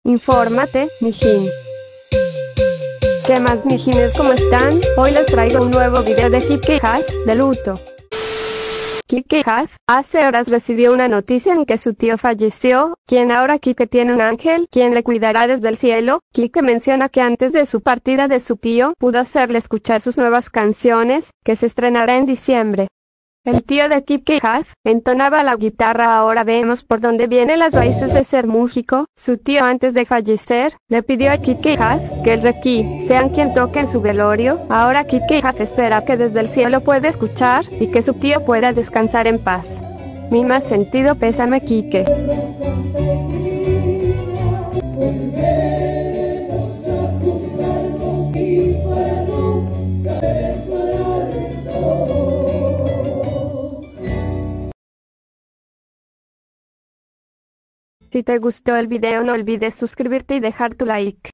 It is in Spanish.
Infórmate, mijín. ¿Qué más, mijines? ¿Cómo están? Hoy les traigo un nuevo video de Kike Half, de luto. Kike Half, hace horas recibió una noticia en que su tío falleció, quien ahora Kike tiene un ángel, quien le cuidará desde el cielo. Kike menciona que antes de su partida de su tío, pudo hacerle escuchar sus nuevas canciones, que se estrenará en diciembre. El tío de Kike Half entonaba la guitarra. Ahora vemos por dónde vienen las raíces de ser músico. Su tío, antes de fallecer, le pidió a Kike Half que el requi sean quien toque en su velorio. Ahora Kike Half espera que desde el cielo pueda escuchar y que su tío pueda descansar en paz. Mi más sentido pésame, Kike. Si te gustó el video, no olvides suscribirte y dejar tu like.